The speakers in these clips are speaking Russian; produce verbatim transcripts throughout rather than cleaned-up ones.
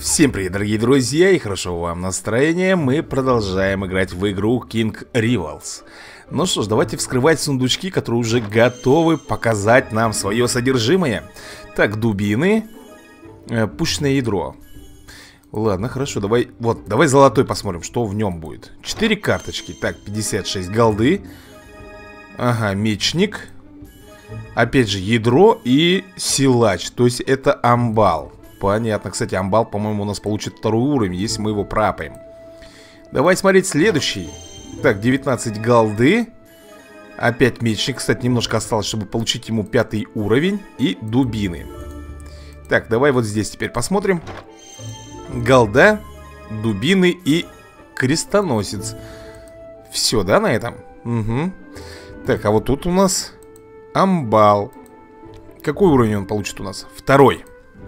Всем привет, дорогие друзья, и хорошо вам настроение. Мы продолжаем играть в игру King Rivals. Ну что ж, давайте вскрывать сундучки, которые уже готовы показать нам свое содержимое. Так, дубины, э, пушечное ядро. Ладно, хорошо, давай, вот, давай золотой посмотрим, что в нем будет. Четыре карточки, так, пятьдесят шесть голды. Ага, мечник. Опять же, ядро и силач, то есть это амбал. Понятно, кстати, амбал, по-моему, у нас получит второй уровень, если мы его прапаем. Давай смотреть следующий. Так, девятнадцать голды. Опять мечник, кстати, немножко осталось, чтобы получить ему пятый уровень. И дубины. Так, давай вот здесь теперь посмотрим. Голда, дубины и крестоносец. Все, да, на этом? Угу. Так, а вот тут у нас амбал. Какой уровень он получит у нас? Второй.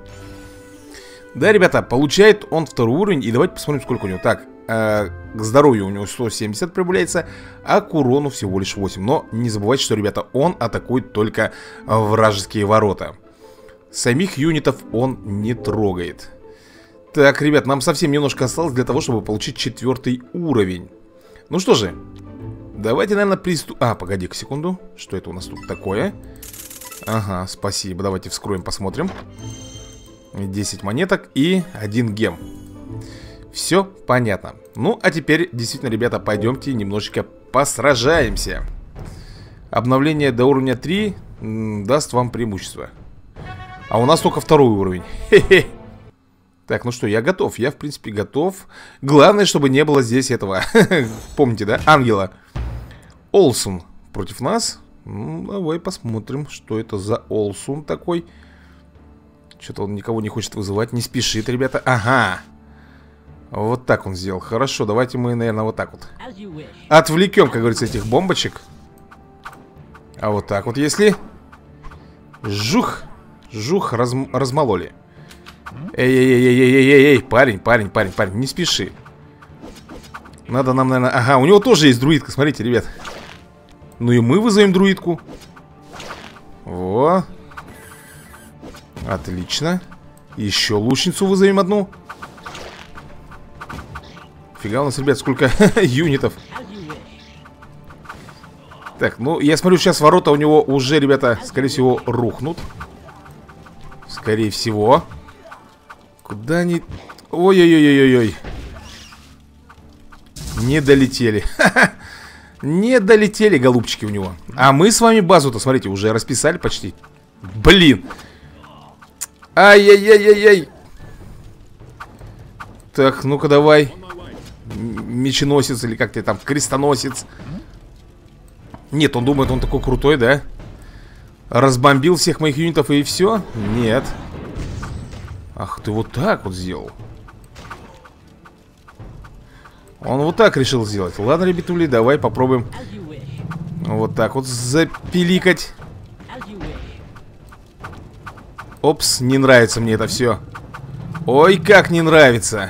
Да, ребята, получает он второй уровень. И давайте посмотрим, сколько у него. Так, э, к здоровью у него сто семьдесят прибавляется, а к урону всего лишь восемь. Но не забывайте, что, ребята, он атакует только вражеские ворота. Самих юнитов он не трогает. Так, ребят, нам совсем немножко осталось для того, чтобы получить четвертый уровень. Ну что же, давайте, наверное, приступ... А, погоди-ка секунду. Что это у нас тут такое? Ага, спасибо, давайте вскроем, посмотрим. десять монеток и один гем. Все понятно. Ну, а теперь, действительно, ребята, пойдемте немножечко посражаемся. Обновление до уровня три даст вам преимущество. А у нас только второй уровень. Хе-хе. Так, ну что, я готов. Я, в принципе, готов. Главное, чтобы не было здесь этого. Помните, да? Ангела. Олсун против нас. Ну, давай посмотрим, что это за Олсун такой. Что-то он никого не хочет вызывать, не спешит, ребята. Ага. Вот так он сделал. Хорошо, давайте мы, наверное, вот так вот отвлекем, как говорится, этих бомбочек. А вот так вот, если... Жух. Жух, раз... размололи. Эй-эй-эй-эй-эй-эй-эй, парень, парень, парень, парень, не спеши. Надо нам, наверное... Ага, у него тоже есть друидка, смотрите, ребят. Ну и мы вызовем друидку. Во. Отлично. Еще лучницу вызовем одну. Фига у нас, ребят, сколько юнитов. Так, ну, я смотрю, сейчас ворота у него уже, ребята, скорее всего, рухнут. Скорее всего. Куда они... Ой-ой-ой-ой-ой. Не долетели. Не долетели, голубчики, у него. А мы с вами базу-то, смотрите, уже расписали почти. Блин. Ай-яй-яй-яй-яй. Так, ну-ка давай. Меченосец или как ты там, крестоносец. Нет, он думает, он такой крутой, да? Разбомбил всех моих юнитов и все? Нет. Ах, ты вот так вот сделал. Он вот так решил сделать. Ладно, ребятули, давай попробуем вот так вот запиликать. Опс, не нравится мне это все. Ой, как не нравится.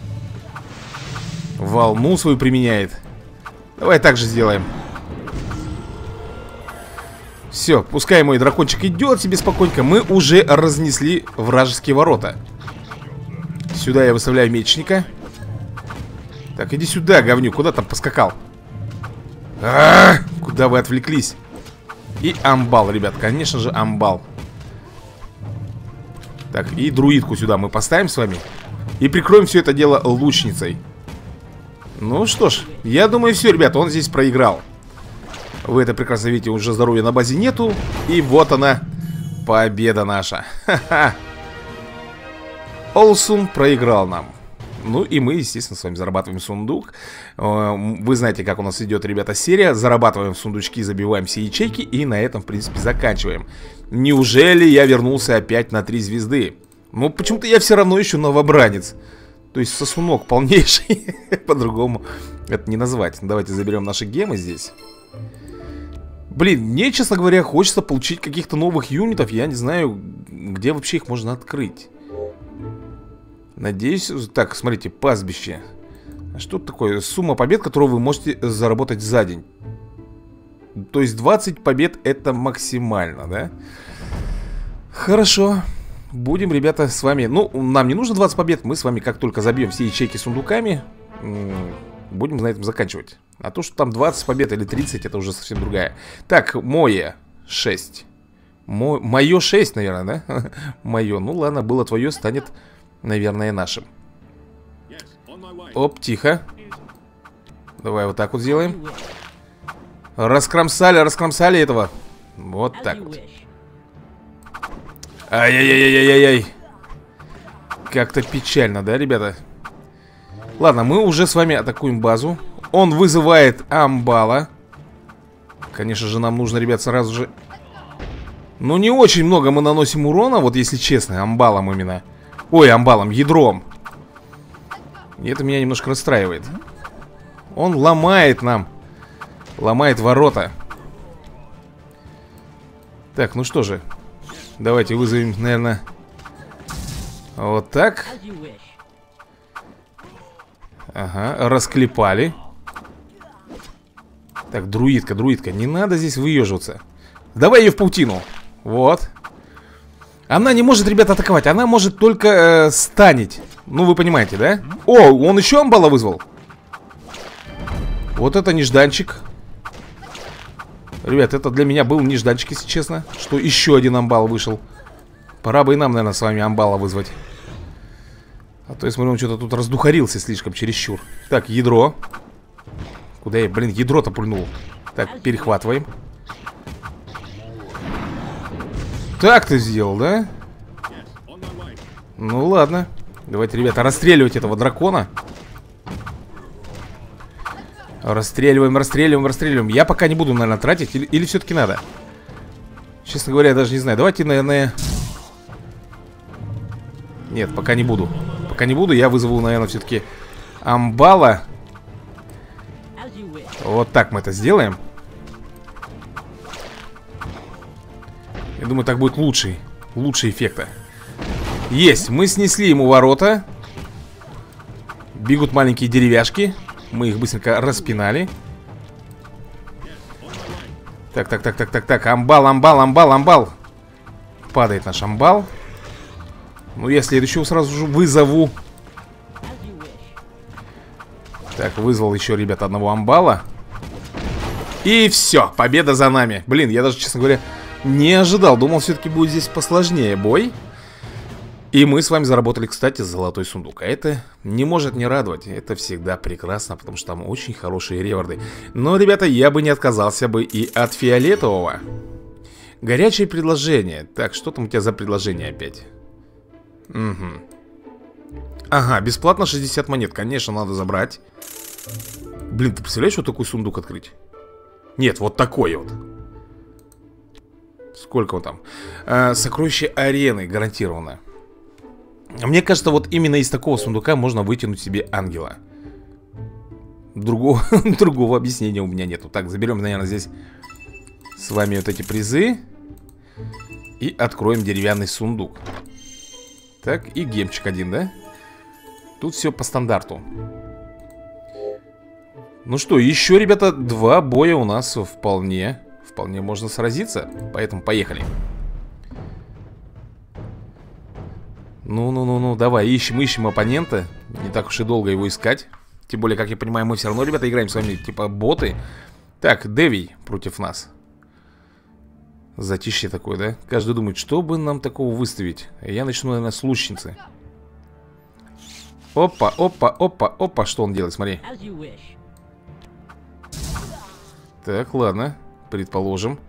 Волну свою применяет. Давай так же сделаем. Все, пускай мой дракончик идет себе спокойненько. Мы уже разнесли вражеские ворота. Сюда я выставляю мечника. Так, иди сюда, говнюк. Куда там поскакал? А-а-а! Куда вы отвлеклись? И амбал, ребят, конечно же, амбал. Так, и друидку сюда мы поставим с вами. И прикроем все это дело лучницей. Ну что ж, я думаю, все, ребята, он здесь проиграл. Вы это прекрасно видите, уже здоровья на базе нету. И вот она, победа наша. Ха-ха. Олсун проиграл нам. Ну и мы, естественно, с вами зарабатываем сундук. Вы знаете, как у нас идет, ребята, серия. Зарабатываем сундучки, забиваем все ячейки. И на этом, в принципе, заканчиваем. Неужели я вернулся опять на три звезды? Ну, почему-то я все равно еще новобранец. То есть сосунок полнейший. По-другому это не назвать. Давайте заберем наши гемы здесь. Блин, мне, честно говоря, хочется получить каких-то новых юнитов. Я не знаю, где вообще их можно открыть. Надеюсь... Так, смотрите, пастбище. А что это такое? Сумма побед, которую вы можете заработать за день. То есть двадцать побед это максимально, да? Хорошо. будем, ребята, с вами... Ну, нам не нужно двадцать побед. Мы с вами, как только забьем все ячейки сундуками, будем на этом заканчивать. А то, что там двадцать побед или тридцать, это уже совсем другая. Так, мое шесть. Мо... Мое шесть, наверное, да? Мое. Ну ладно, было твое, станет, наверное, нашим. Оп, тихо. Давай вот так вот сделаем. Раскромсали, раскромсали этого. Вот так вот. Ай-яй-яй-яй-яй-яй. Как-то печально, да, ребята? Ладно, мы уже с вами атакуем базу. Он вызывает амбала. Конечно же, нам нужно, ребят, сразу же... Ну, не очень много мы наносим урона, вот если честно, амбалом именно. Ой, амбалом, ядром. И это меня немножко расстраивает. Он ломает нам. Ломает ворота. Так, ну что же. Давайте вызовем, наверное, вот так. Ага, расклепали. Так, друидка, друидка, не надо здесь выеживаться. Давай ее в паутину. Вот. Она не может, ребята, атаковать. Она может только э, станить. Ну, вы понимаете, да? О, он еще амбала вызвал. Вот это нежданчик. Ребят, это для меня был нежданчик, если честно. Что еще один амбал вышел. Пора бы и нам, наверное, с вами амбала вызвать. А то я смотрю, он что-то тут раздухарился слишком, чересчур. Так, ядро. Куда я, блин, ядро-то пульнул. Так, перехватываем. Так ты сделал, да? Ну ладно. Давайте, ребята, расстреливать этого дракона. Расстреливаем, расстреливаем, расстреливаем. Я пока не буду, наверное, тратить. Или, или все-таки надо? Честно говоря, я даже не знаю. Давайте, наверное... Нет, пока не буду. Пока не буду, я вызову, наверное, все-таки амбала. Вот так мы это сделаем. Я думаю, так будет лучший. Лучше эффекта. Есть, мы снесли ему ворота. Бегут маленькие деревяшки. Мы их быстренько распинали. Так, так, так, так, так, так. Амбал, амбал, амбал, амбал. Падает наш амбал. Ну, я следующего сразу же вызову. Так, вызвал еще, ребята, одного амбала. И все, победа за нами. Блин, я даже, честно говоря, не ожидал. Думал, все-таки будет здесь посложнее бой. И мы с вами заработали, кстати, золотой сундук. А это не может не радовать. Это всегда прекрасно, потому что там очень хорошие реворды. Но, ребята, я бы не отказался бы и от фиолетового. Горячее предложение. Так, что там у тебя за предложение опять? Угу. Ага, бесплатно шестьдесят монет. Конечно, надо забрать. Блин, ты представляешь, вот такой сундук открыть? Нет, вот такой вот. Сколько он там? А, сокровище арены, гарантированно. Мне кажется, вот именно из такого сундука можно вытянуть себе ангела. Другого, другого объяснения у меня нету. Так, заберем, наверное, здесь с вами вот эти призы. И откроем деревянный сундук. Так, и гемчик один, да? Тут все по стандарту. Ну что, еще, ребята, два боя у нас вполне Вполне можно сразиться. Поэтому поехали. Ну-ну-ну-ну, давай, ищем, ищем оппонента. Не так уж и долго его искать. Тем более, как я понимаю, мы все равно, ребята, играем с вами типа боты. Так, Дэви против нас. Затишье такое, да? Каждый думает, что бы нам такого выставить. Я начну, наверное, с лучницы. Опа, опа, опа, опа. Что он делает, смотри. Так, ладно. Предположим.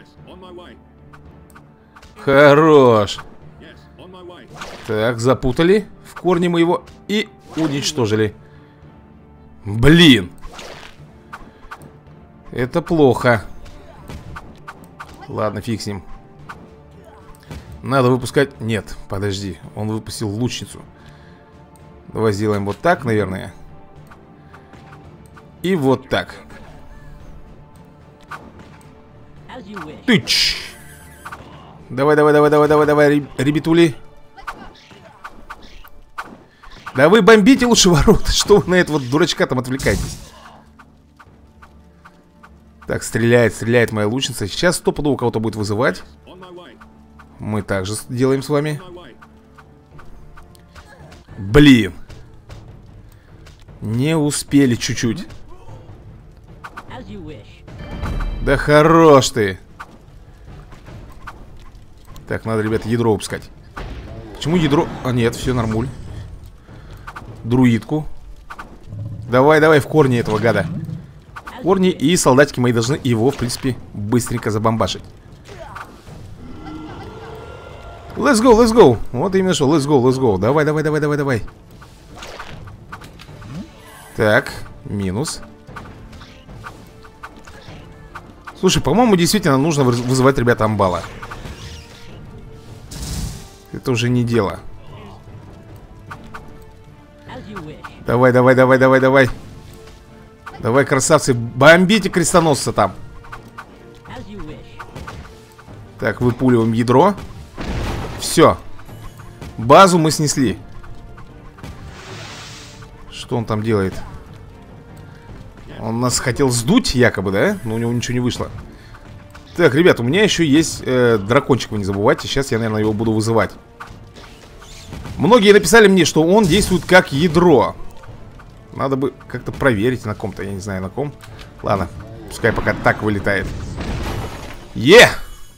Хорош. Так, запутали. В корне мы его и уничтожили. Блин. Это плохо. Ладно, фиг с ним. Надо выпускать... Нет, подожди. Он выпустил лучницу. Давай сделаем вот так, наверное. И вот так. Тыч! Давай, давай, давай, давай, давай, давай, ребятули. Да вы бомбите лучше ворота. Что вы на этого дурачка там отвлекаетесь? Так, стреляет, стреляет моя лучница. Сейчас стопудово кого-то будет вызывать. Мы также делаем с вами. Блин. Не успели чуть-чуть. Да хорош ты. Так, надо, ребят, ядро упускать. Почему ядро? А нет, все нормуль. Друидку. Давай, давай в корни этого гада. Корни, и солдатики мои должны его, в принципе, быстренько забомбашить. Let's go, let's go. Вот именно что, let's go, let's go. Давай, давай, давай, давай, давай. Так, минус. Слушай, по-моему, действительно нужно вызывать, ребята, амбала. Это уже не дело. Давай, давай, давай, давай, давай. Давай, красавцы, бомбите крестоносца там. Так, выпуливаем ядро. Все. Базу мы снесли. Что он там делает? Он нас хотел сдуть, якобы, да? Но у него ничего не вышло. Так, ребят, у меня еще есть э, дракончик, вы не забывайте. Сейчас я, наверное, его буду вызывать. Многие написали мне, что он действует как ядро. Надо бы как-то проверить на ком-то, я не знаю на ком. Ладно, пускай пока так вылетает. Е!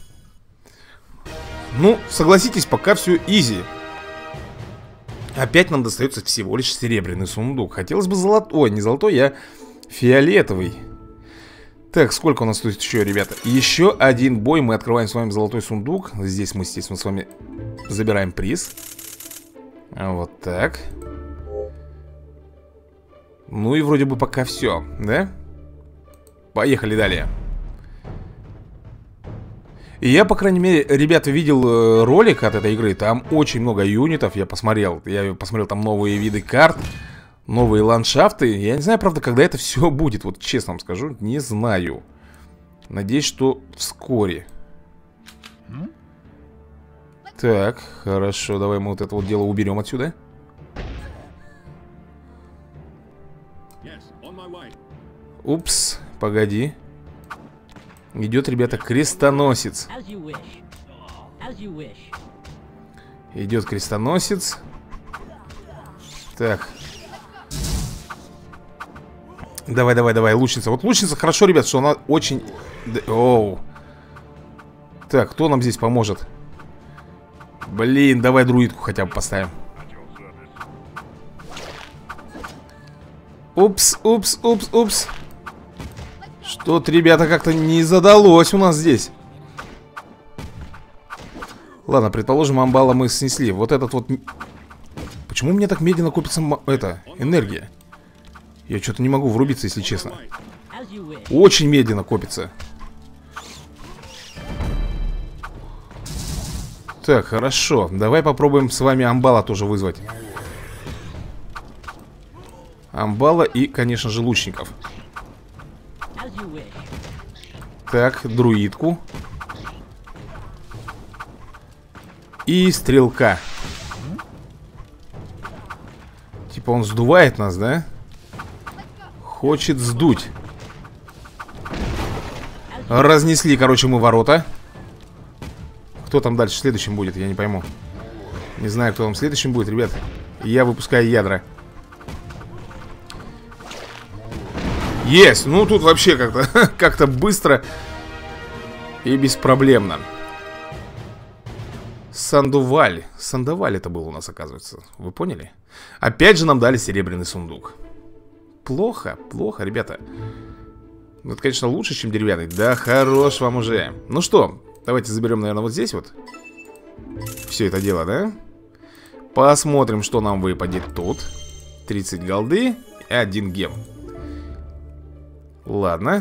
Ну, согласитесь, пока все изи. Опять нам достается всего лишь серебряный сундук. Хотелось бы золотой, ой, не золотой, а фиолетовый. Так, сколько у нас тут еще, ребята? Еще один бой, мы открываем с вами золотой сундук. Здесь мы, естественно, с вами забираем приз. Вот так. Ну и вроде бы пока все, да? Поехали далее. И я, по крайней мере, ребята, видел э, ролик от этой игры. Там очень много юнитов, я посмотрел. Я посмотрел там новые виды карт, новые ландшафты. Я не знаю, правда, когда это все будет. Вот честно вам скажу, не знаю. Надеюсь, что вскоре. Так, хорошо, давай мы вот это вот дело уберем отсюда. Упс, погоди. Идет, ребята, крестоносец. Идет крестоносец. Так. Давай, давай, давай, лучница. Вот лучница, хорошо, ребят, что она очень... Оу. Так, кто нам здесь поможет? Блин, давай друидку хотя бы поставим. Упс, упс, упс, упс. Что-то, ребята, как-то не задалось у нас здесь. Ладно, предположим, амбала мы снесли. Вот этот вот... Почему у меня так медленно копится это, энергия? Я что-то не могу врубиться, если честно. Очень медленно копится. Так, хорошо. Давай попробуем с вами амбала тоже вызвать. Амбала и, конечно же, лучников. Так, друидку. И стрелка. Типа он сдувает нас, да? Хочет сдуть. Разнесли, короче, мы ворота. Кто там дальше следующим будет, я не пойму. Не знаю, кто там следующим будет, ребят. Я выпускаю ядра. Есть! Ну тут вообще как-то как-то быстро и беспроблемно. Сандуваль. Сандуваль это был у нас, оказывается. Вы поняли? Опять же нам дали серебряный сундук. Плохо, плохо, ребята. Ну это, конечно, лучше, чем деревянный. Да хорош вам уже. Ну что, давайте заберем, наверное, вот здесь вот все это дело, да? Посмотрим, что нам выпадет тут. тридцать голды и один гем. Ладно.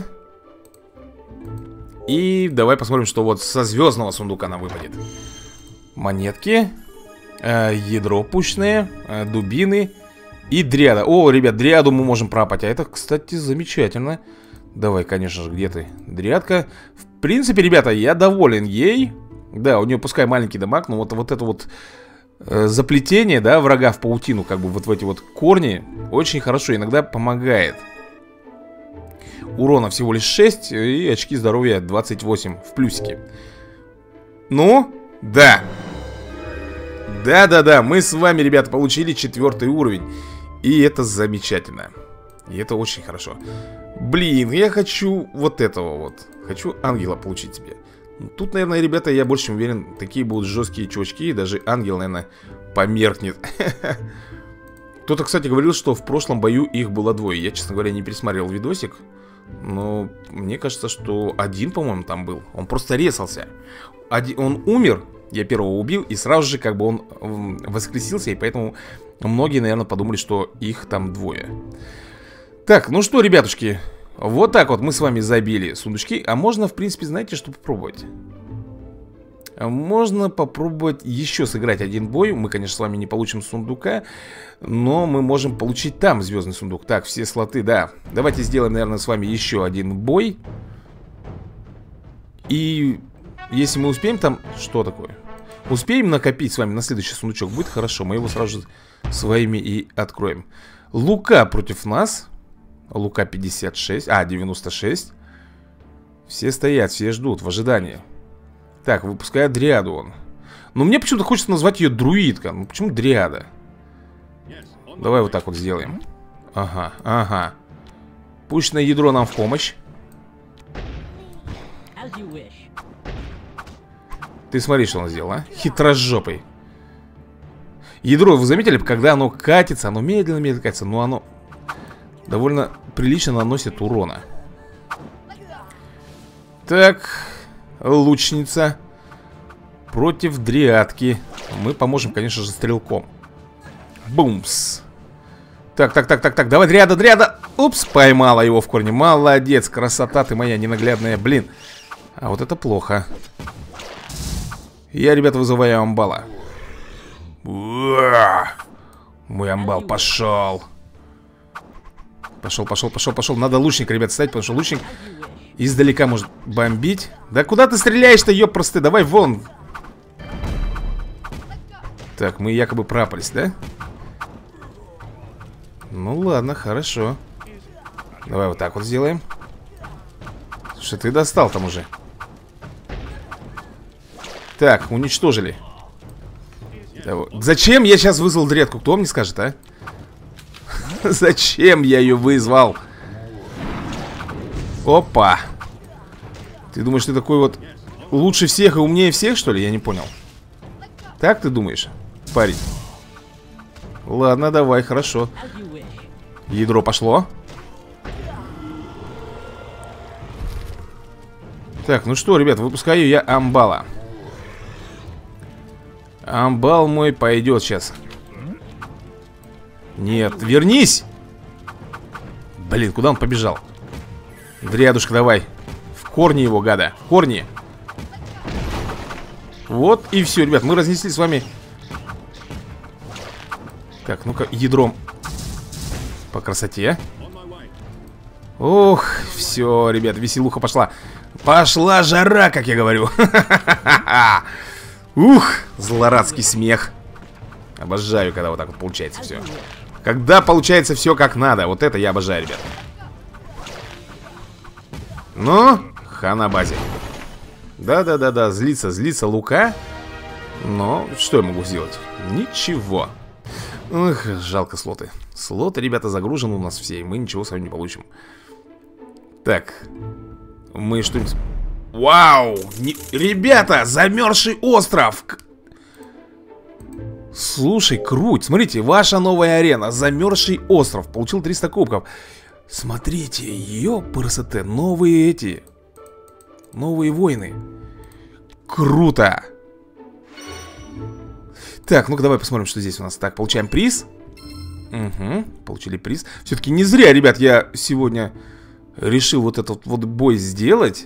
И давай посмотрим, что вот со звездного сундука нам выпадет. Монетки, э, ядро пушное, э, дубины и дриада. О, ребят, дриаду мы можем пропать. А это, кстати, замечательно. Давай, конечно же, где ты? Дриадка. В принципе, ребята, я доволен ей. Да, у нее пускай маленький дамаг, но вот, вот это вот э, заплетение, да, врага в паутину, как бы вот в эти вот корни, очень хорошо, иногда помогает. Урона всего лишь шесть и очки здоровья двадцать восемь в плюсике. Ну, да. Да-да-да, мы с вами, ребята, получили четвертый уровень. И это замечательно. И это очень хорошо. Блин, я хочу вот этого вот. Хочу ангела получить себе. Тут, наверное, ребята, я больше уверен, такие будут жесткие чувачки. И даже ангел, наверное, померкнет. Кто-то, кстати, говорил, что в прошлом бою их было двое. Я, честно говоря, не пересмотрел видосик. Но мне кажется, что один, по-моему, там был. Он просто резался. Один, он умер, я первого убил, и сразу же как бы он воскресился. И поэтому многие, наверное, подумали, что их там двое. Так, ну что, ребятушки, вот так вот мы с вами забили сундучки. А можно, в принципе, знаете, что попробовать? Можно попробовать еще сыграть один бой. Мы, конечно, с вами не получим сундука, но мы можем получить там звездный сундук. Так, все слоты, да. Давайте сделаем, наверное, с вами еще один бой. И если мы успеем там... Что такое? Успеем накопить с вами на следующий сундучок, будет хорошо. Мы его сразу же своими и откроем. Лука против нас. Лука пятьдесят шесть. А, девяносто шесть. Все стоят, все ждут в ожидании. Так, выпускает дриаду он. Но мне почему-то хочется назвать ее друидка. Ну почему дриада? Давай вот так вот сделаем. Ага, ага. Пушечное ядро нам в помощь. Ты смотри, что он сделал, а? Хитрожопый. Ядро, вы заметили, когда оно катится, оно медленно-медленно катится, но оно довольно прилично наносит урона. Так, лучница против дриадки. Мы поможем, конечно же, стрелком. Бумс. Так, так, так, так, так, давай, дриада, дриада. Упс, поймала его в корне. Молодец, красота ты моя ненаглядная, блин. А вот это плохо. Я, ребята, вызываю амбала. Уа! Мой амбал пошел. Пошел, пошел, пошел, пошел. Надо лучника, ребят, ставить, потому что лучник издалека может бомбить. Да куда ты стреляешь-то, ёпросты? Давай вон. Так, мы якобы прапались, да? Ну ладно, хорошо. Давай вот так вот сделаем. Слушай, ты достал там уже. Так, уничтожили. Зачем я сейчас вызвал дредку? Кто мне скажет, а? Зачем я ее вызвал? Опа. Ты думаешь, ты такой вот лучше всех и умнее всех, что ли? Я не понял. Так ты думаешь, парень? Ладно, давай, хорошо. Ядро пошло. Так, ну что, ребят, выпускаю я амбала. Амбал мой пойдет сейчас. Нет, вернись! Блин, куда он побежал? Дриадушка, давай. В корни его, гада. В корни. Вот и все, ребят, мы разнесли с вами. Так, ну-ка, ядром. По красоте. Ох, все, ребят, веселуха пошла. Пошла жара, как я говорю. Ух, злорадский смех. Обожаю, когда вот так вот получается все. Когда получается все как надо. Вот это я обожаю, ребят. Ну, хана базе. Да-да-да-да, злится, злится Лука. Но что я могу сделать? Ничего. Эх, жалко слоты. Слоты, ребята, загружены у нас все, и мы ничего с вами не получим. Так. Мы что-нибудь... Вау! Не... Ребята, замерзший остров! Слушай, круть, смотрите, ваша новая арена, замерзший остров. Получил триста кубков. Смотрите, ее ПРСТ, новые эти. Новые войны. Круто! Так, ну-ка давай посмотрим, что здесь у нас. Так, получаем приз. Угу, получили приз. Все-таки не зря, ребят, я сегодня решил вот этот вот бой сделать.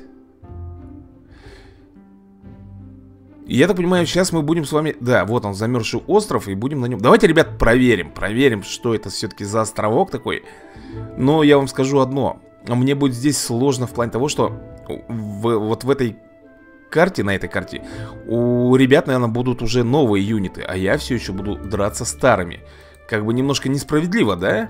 Я так понимаю, сейчас мы будем с вами... Да, вот он, замерзший остров, и будем на нем... Давайте, ребят, проверим. Проверим, что это все-таки за островок такой. Но я вам скажу одно. Мне будет здесь сложно в плане того, что в, вот в этой карте, на этой карте, у ребят, наверное, будут уже новые юниты, а я все еще буду драться старыми. Как бы немножко несправедливо, да?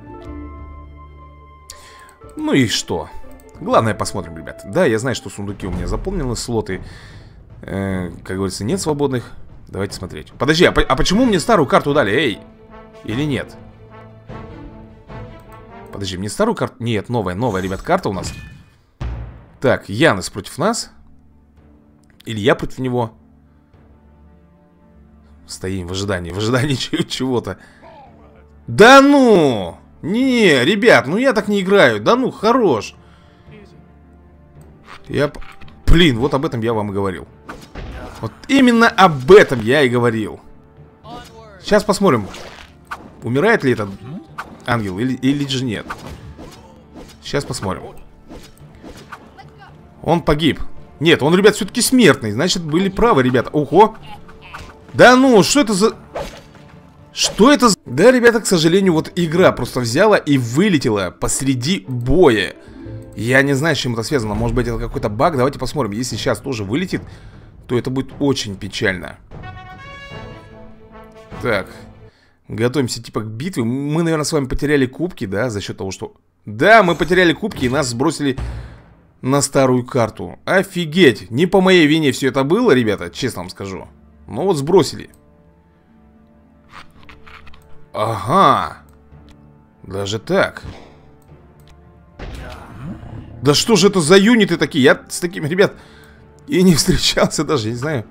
Ну и что? Главное, посмотрим, ребят. Да, я знаю, что сундуки у меня заполнены, слоты... Э, как говорится, нет свободных. Давайте смотреть. Подожди, а, по а почему мне старую карту дали? Эй! Или нет? Подожди, мне старую карту... Нет, новая, новая, ребят, карта у нас. Так, Янес против нас. Или я против него. Стоим в ожидании, в ожидании чего-то. Да ну! Не, ребят, ну я так не играю. Да ну, хорош. Я... Блин, вот об этом я вам и говорил. Вот именно об этом я и говорил. Сейчас посмотрим, умирает ли этот ангел или, или же нет. Сейчас посмотрим. Он погиб. Нет, он, ребят, все-таки смертный. Значит, были правы, ребята. Ого. Да ну, что это за... Что это за... Да, ребята, к сожалению, вот игра просто взяла и вылетела посреди боя. Я не знаю, с чем это связано. Может быть, это какой-то баг. Давайте посмотрим. Если сейчас тоже вылетит, то это будет очень печально. Так. Готовимся типа к битве. Мы, наверное, с вами потеряли кубки, да, за счет того, что... Да, мы потеряли кубки и нас сбросили на старую карту. Офигеть. Не по моей вине все это было, ребята, честно вам скажу. Ну вот сбросили. Ага. Даже так. Да что же это за юниты такие? Я с такими, ребят, и не встречался даже, я не знаю.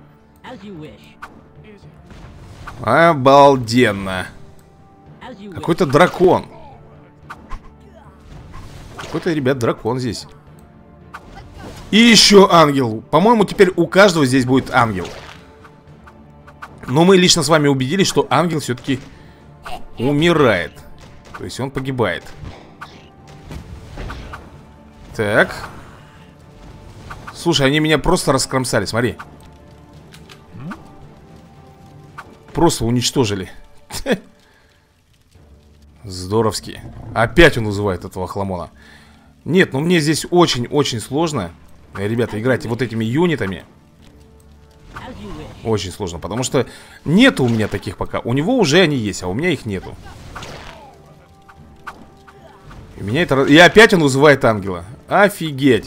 Обалденно. Какой-то дракон. Какой-то, ребят, дракон здесь. И еще ангел. По-моему, теперь у каждого здесь будет ангел. Но мы лично с вами убедились, что ангел все-таки умирает. То есть он погибает. Так. Слушай, они меня просто раскромсали, смотри. Просто уничтожили. Здоровски. Опять он вызывает этого хламона. Нет, ну мне здесь очень-очень сложно. Ребята, играть вот этими юнитами. Очень сложно, потому что нету у меня таких пока. У него уже они есть, а у меня их нету. И меня это... И опять он вызывает ангела. Офигеть.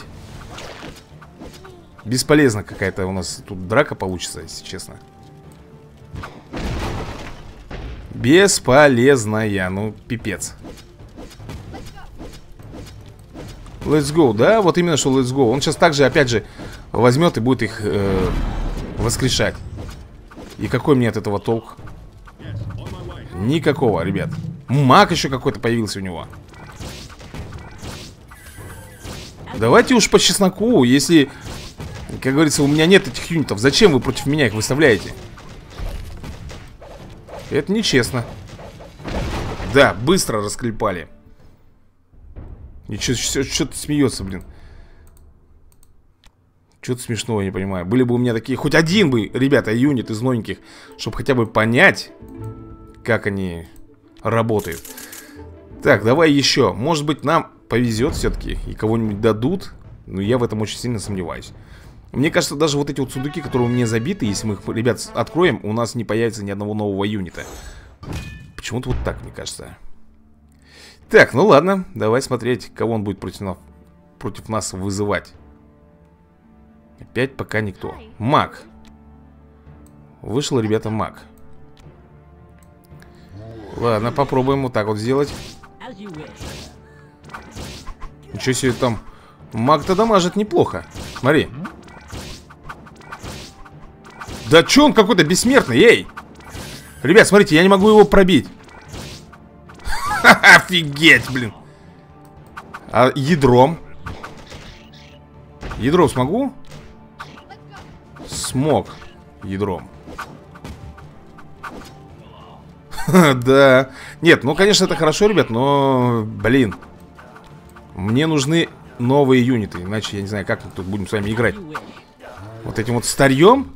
Бесполезно какая-то у нас тут драка получится, если честно. Бесполезная, ну пипец. Let's go, да? Вот именно что let's go. Он сейчас также, опять же, возьмет и будет их э, воскрешать. И какой мне от этого толк? Никакого, ребят. Маг еще какой-то появился у него. Давайте уж по чесноку. Если, как говорится, у меня нет этих юнитов, зачем вы против меня их выставляете? Это нечестно. Да, быстро расклепали. Ничего, что-то смеется, блин. Что-то смешного, я не понимаю. Были бы у меня такие, хоть один бы, ребята, юнит из новеньких, чтобы хотя бы понять, как они работают. Так, давай еще. Может быть, нам повезет все-таки и кого-нибудь дадут. Но я в этом очень сильно сомневаюсь. Мне кажется, даже вот эти вот сундуки, которые у меня забиты, если мы их, ребят, откроем, у нас не появится ни одного нового юнита. Почему-то вот так, мне кажется. Так, ну ладно, давай смотреть, кого он будет против нас, против нас вызывать. Опять пока никто. Маг. Вышел, ребята, маг. Ладно, попробуем вот так вот сделать. Ничего себе там. Маг-то дамажит неплохо. Смотри. Да чё он какой-то бессмертный, эй! Ребят, смотрите, я не могу его пробить. Офигеть, блин. А ядром? Ядром смогу? Смог ядром. Да. Нет, ну, конечно, это хорошо, ребят, но, блин, мне нужны новые юниты. Иначе я не знаю, как мы тут будем с вами играть. Вот этим вот старьем.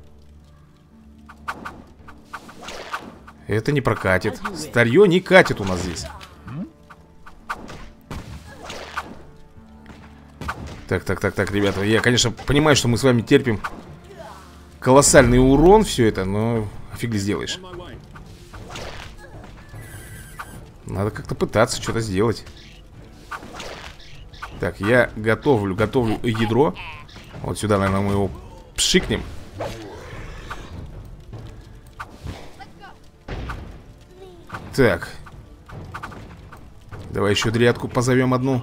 Это не прокатит. Старье не катит у нас здесь. Так, так, так, так, ребята. Я, конечно, понимаю, что мы с вами терпим колоссальный урон, все это, но фиг ли сделаешь. Надо как-то пытаться что-то сделать. Так, я готовлю, готовлю ядро. Вот сюда, наверное, мы его пшикнем. Так. Давай еще дриадку позовем одну.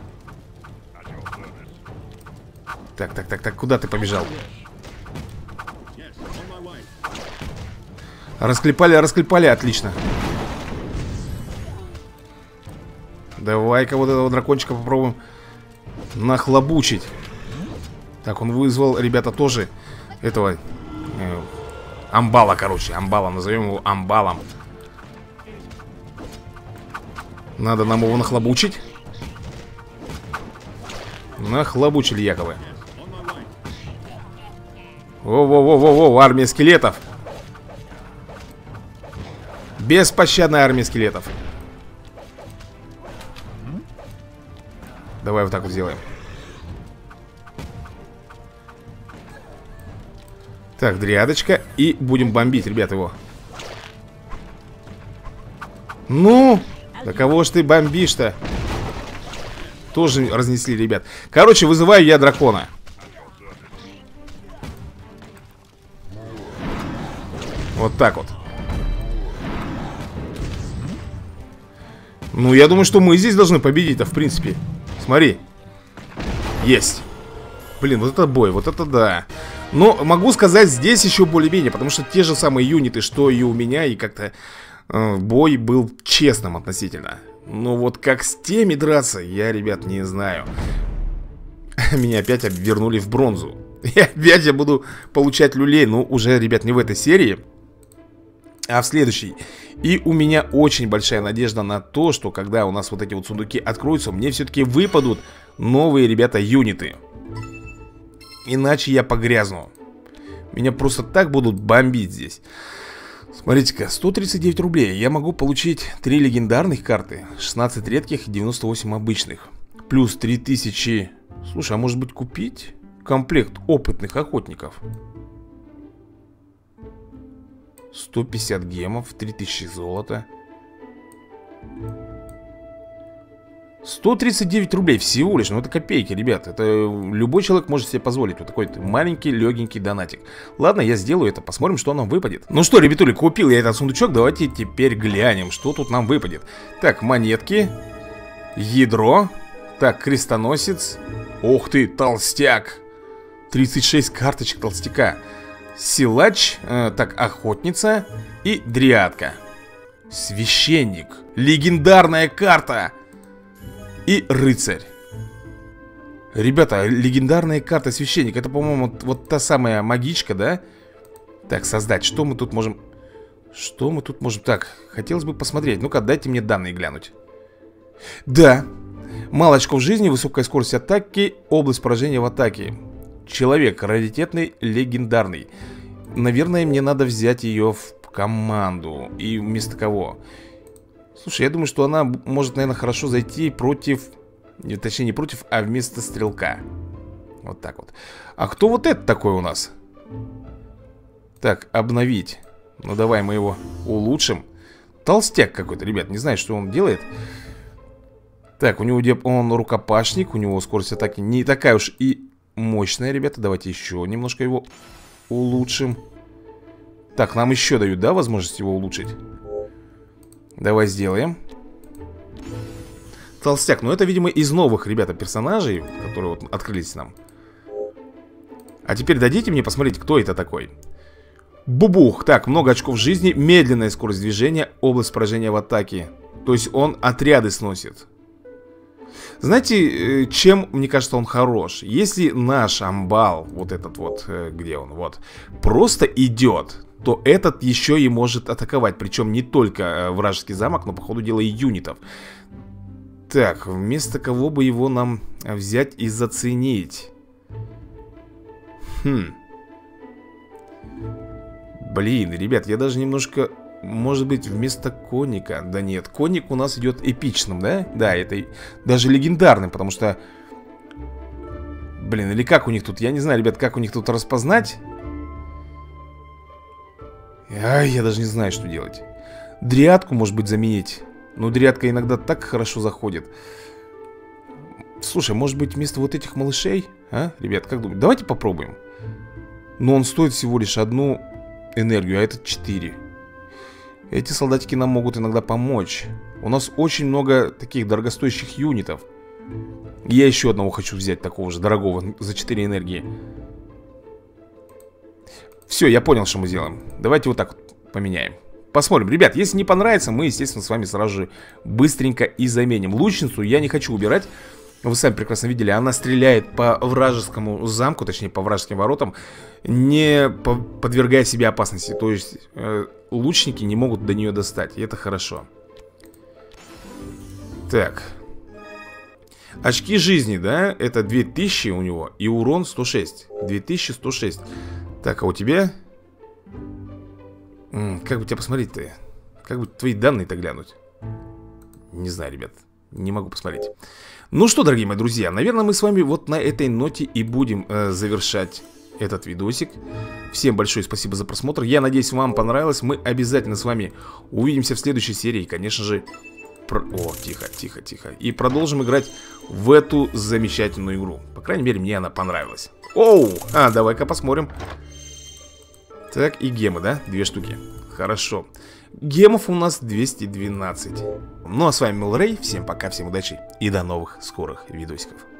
Так, так, так, так, куда ты побежал? Расклепали, расклепали, отлично. Давай-ка вот этого дракончика попробуем нахлобучить. Так, он вызвал, ребята, тоже этого э, амбала, короче, амбала, назовем его амбалом. Надо нам его нахлобучить. Нахлобучили якобы. Во-во-во-во-во, армия скелетов. Беспощадная армия скелетов. Давай вот так вот сделаем. Так, дриадочка. И будем бомбить, ребят, его. Ну, да кого ж ты бомбишь-то? Тоже разнесли, ребят. Короче, вызываю я дракона. Вот так вот. Ну, я думаю, что мы здесь должны победить-то, в принципе. Смотри. Есть. Блин, вот это бой, вот это да. Но могу сказать, здесь еще более-менее, потому что те же самые юниты, что и у меня, и как-то э, бой был честным относительно. Но вот как с теми драться, я, ребят, не знаю. Меня опять вернули в бронзу. И опять я буду получать люлей. Ну, уже, ребят, не в этой серии, а в следующей. И у меня очень большая надежда на то, что когда у нас вот эти вот сундуки откроются, мне все-таки выпадут новые, ребята, юниты. Иначе я погрязну. Меня просто так будут бомбить здесь. Смотрите-ка, сто тридцать девять рублей. Я могу получить три легендарных карты, шестнадцать редких и девяносто восемь обычных. Плюс три тысячи. Слушай, а может быть купить комплект опытных охотников? сто пятьдесят гемов, три тысячи золота. сто тридцать девять рублей всего лишь, ну это копейки, ребят. Это любой человек может себе позволить. Вот такой маленький, легенький донатик. Ладно, я сделаю это, посмотрим, что нам выпадет. Ну что, ребятули, купил я этот сундучок. Давайте теперь глянем, что тут нам выпадет. Так, монетки. Ядро. Так, крестоносец. Ух ты, толстяк. тридцать шесть карточек толстяка. Силач, э, так, охотница и дриадка. Священник. Легендарная карта. И рыцарь. Ребята, легендарная карта священник. Это, по-моему, вот, вот та самая магичка, да? Так, создать. Что мы тут можем... Что мы тут можем... Так, хотелось бы посмотреть. Ну-ка, дайте мне данные глянуть. Да. Мало очков жизни, высокая скорость атаки, область поражения в атаке. Человек раритетный, легендарный. Наверное, мне надо взять ее в команду. И вместо кого? Слушай, я думаю, что она может, наверное, хорошо зайти против... Точнее, не против, а вместо стрелка. Вот так вот. А кто вот это такой у нас? Так, обновить. Ну, давай мы его улучшим. Толстяк какой-то, ребят, не знаю, что он делает. Так, у него он рукопашник. У него скорость атаки не такая уж и мощная, ребята. Давайте еще немножко его улучшим. Так, нам еще дают, да, возможность его улучшить? Давай сделаем. Толстяк, ну это, видимо, из новых, ребята, персонажей, которые вот открылись нам. А теперь дадите мне посмотреть, кто это такой. Бубух, так, много очков жизни, медленная скорость движения, область поражения в атаке. То есть он отряды сносит. Знаете, чем, мне кажется, он хорош? Если наш амбал, вот этот вот, где он, вот, просто идет, то этот еще и может атаковать. Причем не только вражеский замок, но, по ходу дела, и юнитов. Так, вместо кого бы его нам взять и заценить? Хм. Блин, ребят, я даже немножко... Может быть, вместо конника. Да нет, конник у нас идет эпичным, да? Да, это даже легендарным, потому что... Блин, или как у них тут? Я не знаю, ребят, как у них тут распознать. Ай, я даже не знаю, что делать. Дриадку, может быть, заменить. Но дриадка иногда так хорошо заходит. Слушай, может быть, вместо вот этих малышей? А, ребят, как думаете? Давайте попробуем. Но он стоит всего лишь одну энергию, а этот четыре. Эти солдатики нам могут иногда помочь. У нас очень много таких дорогостоящих юнитов. Я еще одного хочу взять, такого же дорогого, за четыре энергии. Все, я понял, что мы сделаем. Давайте вот так вот поменяем. Посмотрим. Ребят, если не понравится, мы, естественно, с вами сразу же быстренько и заменим. Лучницу я не хочу убирать. Вы сами прекрасно видели, она стреляет по вражескому замку, точнее по вражеским воротам, не по подвергая себе опасности. То есть э, лучники не могут до нее достать, и это хорошо. Так. Очки жизни, да, это две тысячи у него, и урон сто шесть. две тысячи сто шесть. Так, а у тебя... М -м, как бы тебя посмотреть-то? Как бы твои данные-то глянуть? Не знаю, ребят, не могу посмотреть. Ну что, дорогие мои друзья, наверное, мы с вами вот на этой ноте и будем э, завершать этот видосик. Всем большое спасибо за просмотр. Я надеюсь, вам понравилось. Мы обязательно с вами увидимся в следующей серии. И, конечно же, про... О, тихо, тихо, тихо. И продолжим играть в эту замечательную игру. По крайней мере, мне она понравилась. Оу, а, давай-ка посмотрим. Так, и гемы, да? Две штуки. Хорошо. Гемов у нас двести двенадцать. Ну а с вами был Рэй. Всем пока, всем удачи и до новых скорых видосиков.